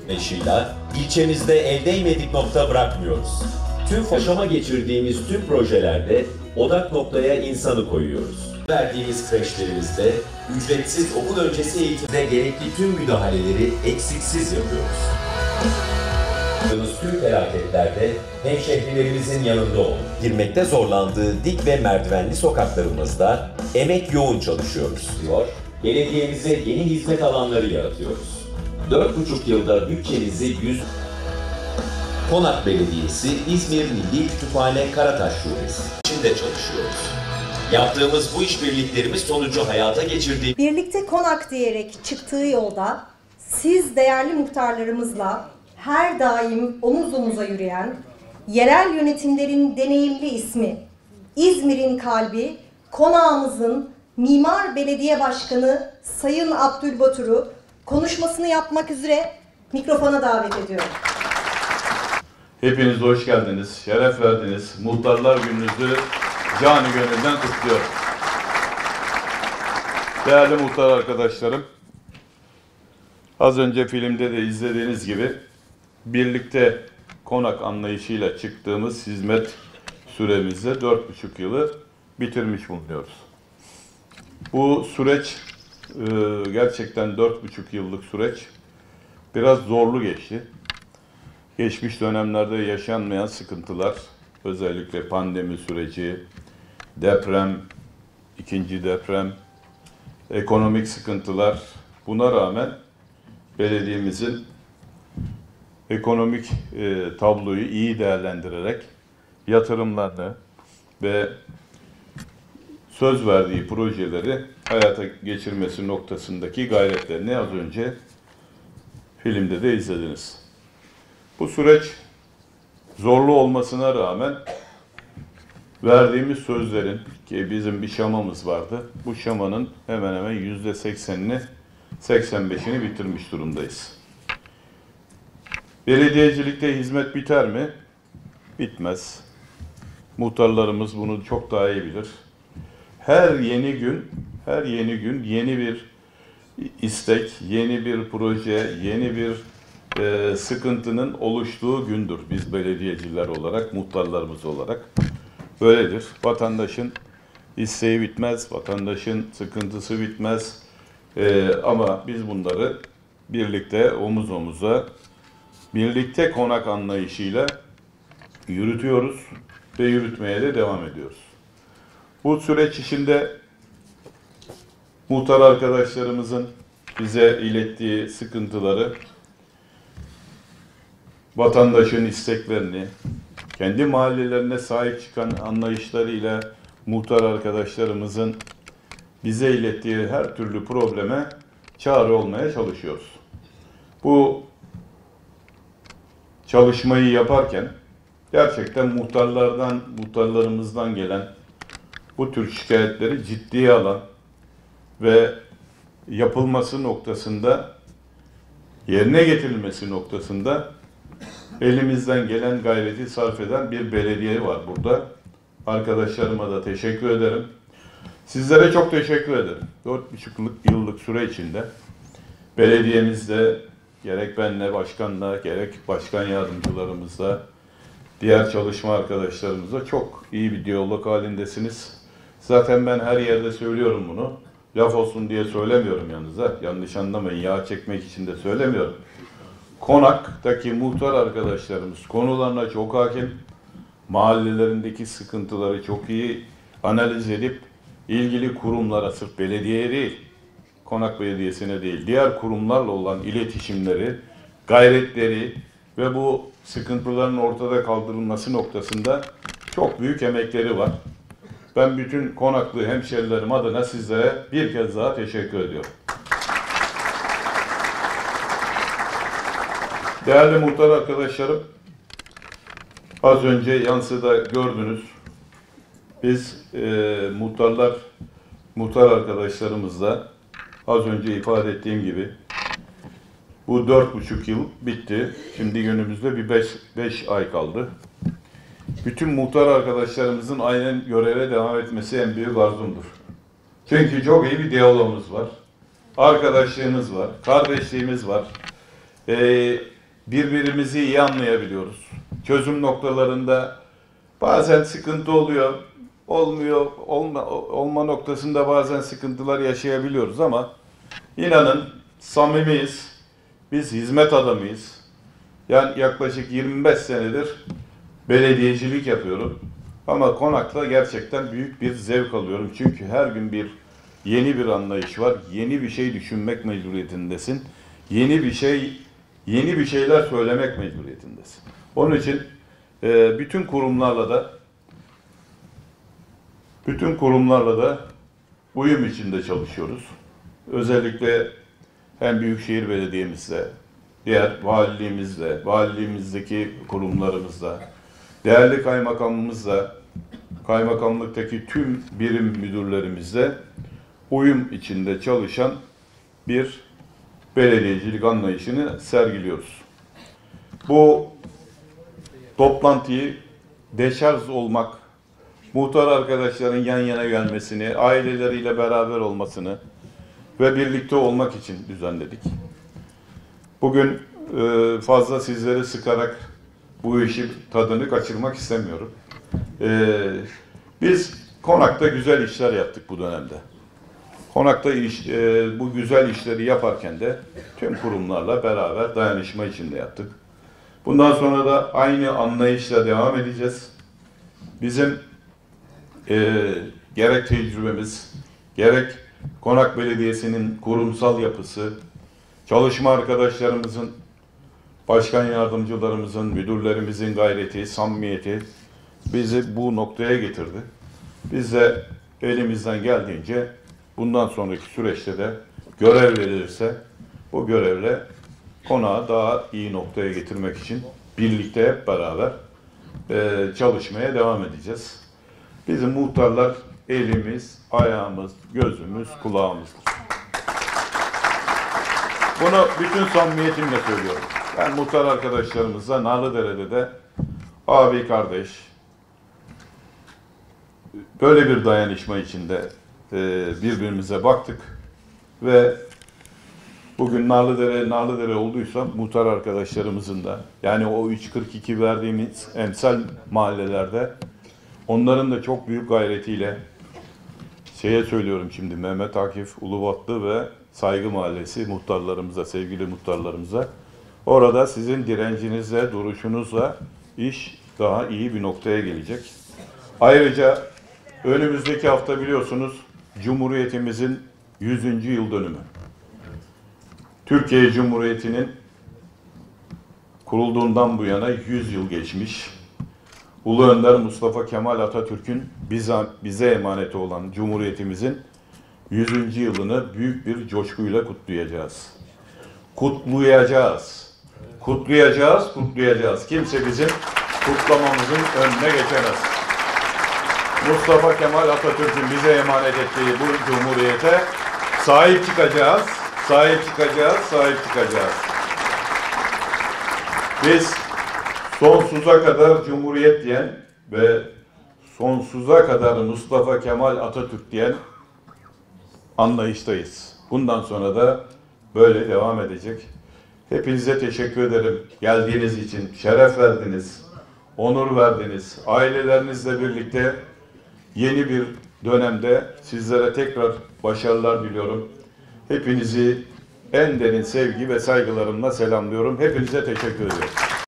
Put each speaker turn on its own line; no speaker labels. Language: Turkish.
Meşilla, ilçemizde el değmedik nokta bırakmıyoruz. Tüm yaşama geçirdiğimiz tüm projelerde odak noktaya insanı koyuyoruz. Verdiğimiz kreşlerimizde ücretsiz okul öncesi eğitimde gerekli tüm müdahaleleri eksiksiz yapıyoruz. Tüm felaketlerde hemşehrilerimizin yanında olun. Girmekte zorlandığı dik ve merdivenli sokaklarımızda emek yoğun çalışıyoruz diyor. Belediyemize yeni hizmet alanları yaratıyoruz. 4,5 yılda bütçemizi Konak Belediyesi İzmir Milli Kütüphane Karataş Şubesi içinde çalışıyoruz. Yaptığımız bu işbirliklerimiz sonucu hayata geçirdiğimiz
Birlikte Konak diyerek çıktığı yolda siz değerli muhtarlarımızla her daim omuz omuza yürüyen, yerel yönetimlerin deneyimli ismi, İzmir'in kalbi, konağımızın Mimar Belediye Başkanı Sayın Abdülbatur'u konuşmasını yapmak üzere mikrofona davet ediyorum.
Hepiniz hoş geldiniz, şeref verdiniz. Muhtarlar Gününüzü canı gönülden kutluyorum. Değerli muhtar arkadaşlarım, az önce filmde de izlediğiniz gibi birlikte konak anlayışıyla çıktığımız hizmet süremizde 4,5 yılı bitirmiş bulunuyoruz. Bu süreç gerçekten 4,5 yıllık süreç biraz zorlu geçti. Geçmiş dönemlerde yaşanmayan sıkıntılar, özellikle pandemi süreci, deprem, ikinci deprem, ekonomik sıkıntılar, buna rağmen belediyemizin ekonomik tabloyu iyi değerlendirerek yatırımlarını ve söz verdiği projeleri hayata geçirmesi noktasındaki gayretlerini az önce filmde de izlediniz. Bu süreç zorlu olmasına rağmen verdiğimiz sözlerin, ki bizim bir şamamız vardı, bu şamanın hemen hemen %80'ini, 85'ini bitirmiş durumdayız. Belediyecilikte hizmet biter mi? Bitmez. Muhtarlarımız bunu çok daha iyi bilir. Her yeni gün yeni bir istek, yeni bir proje, yeni bir sıkıntının oluştuğu gündür. Biz belediyeciler olarak, muhtarlarımız olarak böyledir. Vatandaşın isteği bitmez, vatandaşın sıkıntısı bitmez. Ama biz bunları birlikte omuz omuza, birlikte konak anlayışıyla yürütüyoruz ve yürütmeye de devam ediyoruz. Bu süreç içinde muhtar arkadaşlarımızın bize ilettiği sıkıntıları, vatandaşın isteklerini, kendi mahallelerine sahip çıkan anlayışlarıyla muhtar arkadaşlarımızın bize ilettiği her türlü probleme çare olmaya çalışıyoruz. Bu çalışmayı yaparken gerçekten muhtarlarımızdan gelen bu tür şikayetleri ciddiye alan ve yapılması noktasında, yerine getirilmesi noktasında elimizden gelen gayreti sarf eden bir belediye var burada. Arkadaşlarıma da teşekkür ederim. Sizlere çok teşekkür ederim. 4,5 yıllık süre içinde belediyemizde gerek benle, başkanla, gerek başkan yardımcılarımızla, diğer çalışma arkadaşlarımızla çok iyi bir diyalog halindesiniz. Zaten ben her yerde söylüyorum bunu. Laf olsun diye söylemiyorum yanınıza. Yanlış anlamayın, yağ çekmek için de söylemiyorum. Konak'taki muhtar arkadaşlarımız konularına çok hakim. Mahallelerindeki sıkıntıları çok iyi analiz edip ilgili kurumlara, sırf belediyeye değil, Konak Belediyesi'ne değil, diğer kurumlarla olan iletişimleri, gayretleri ve bu sıkıntıların ortada kaldırılması noktasında çok büyük emekleri var. Ben bütün Konaklı hemşerilerim adına sizlere bir kez daha teşekkür ediyorum. Değerli muhtar arkadaşlarım, az önce yansıda gördünüz. Biz muhtar arkadaşlarımızla az önce ifade ettiğim gibi bu 4,5 yıl bitti. Şimdi günümüzde bir 5 ay kaldı. Bütün muhtar arkadaşlarımızın aynen göreve devam etmesi en büyük arzumdur. Çünkü çok iyi bir diyalogumuz var. Arkadaşlığımız var, kardeşliğimiz var. birbirimizi iyi anlayabiliyoruz. Çözüm noktalarında bazen sıkıntı oluyor, olma noktasında bazen sıkıntılar yaşayabiliyoruz ama inanın samimiyiz, biz hizmet adamıyız. Yani yaklaşık 25 senedir belediyecilik yapıyorum. Ama Konak'ta gerçekten büyük bir zevk alıyorum. Çünkü her gün yeni bir anlayış var. Yeni bir şey düşünmek mecburiyetindesin. Yeni bir şeyler söylemek mecburiyetindesin. Onun için bütün kurumlarla da uyum içinde çalışıyoruz. Özellikle hem Büyükşehir Belediye'mizle, diğer valiliğimizle, valiliğimizdeki kurumlarımızla, değerli kaymakamımızla, kaymakamlıktaki tüm birim müdürlerimizle uyum içinde çalışan bir belediyecilik anlayışını sergiliyoruz. Bu toplantıyı deşarj olmak, muhtar arkadaşların yan yana gelmesini, aileleriyle beraber olmasını ve birlikte olmak için düzenledik. Bugün fazla sizleri sıkarak bu işin tadını kaçırmak istemiyorum. Biz Konak'ta güzel işler yaptık bu dönemde. Konak'ta bu güzel işleri yaparken de tüm kurumlarla beraber dayanışma içinde yaptık. Bundan sonra da aynı anlayışla devam edeceğiz. Bizim gerek tecrübemiz, gerek Konak Belediyesi'nin kurumsal yapısı, çalışma arkadaşlarımızın, başkan yardımcılarımızın, müdürlerimizin gayreti, samimiyeti bizi bu noktaya getirdi. Biz de elimizden geldiğince bundan sonraki süreçte de görev verilirse bu görevle Konak'ı daha iyi noktaya getirmek için birlikte hep beraber çalışmaya devam edeceğiz. Bizim muhtarlar elimiz, ayağımız, gözümüz, kulağımızdır. Bunu bütün samimiyetimle söylüyorum. Ben muhtar arkadaşlarımızla Narlıdere'de de abi kardeş böyle bir dayanışma içinde birbirimize baktık ve bugün Narlıdere olduysa muhtar arkadaşlarımızın da yani o 342 verdiğimiz emsal mahallelerde onların da çok büyük gayretiyle söylüyorum şimdi Mehmet Akif Ulubatlı ve Saygı Mahallesi muhtarlarımıza, sevgili muhtarlarımıza orada sizin direncinizle, duruşunuzla iş daha iyi bir noktaya gelecek. Ayrıca önümüzdeki hafta biliyorsunuz Cumhuriyetimizin 100. yıl dönümü. Türkiye Cumhuriyeti'nin kurulduğundan bu yana 100 yıl geçmiş. Ulu Önder Mustafa Kemal Atatürk'ün bize emaneti olan Cumhuriyetimizin 100. yılını büyük bir coşkuyla kutlayacağız. Kutlayacağız. Kimse bizim kutlamamızın önüne geçemez. Mustafa Kemal Atatürk'ün bize emanet ettiği bu cumhuriyete sahip çıkacağız. Biz sonsuza kadar Cumhuriyet diyen ve sonsuza kadar Mustafa Kemal Atatürk diyen anlayıştayız. Bundan sonra da böyle devam edecek. Hepinize teşekkür ederim. Geldiğiniz için şeref verdiniz, onur verdiniz. Ailelerinizle birlikte yeni bir dönemde sizlere tekrar başarılar diliyorum. Hepinizi en derin sevgi ve saygılarımla selamlıyorum. Hepinize teşekkür ediyorum.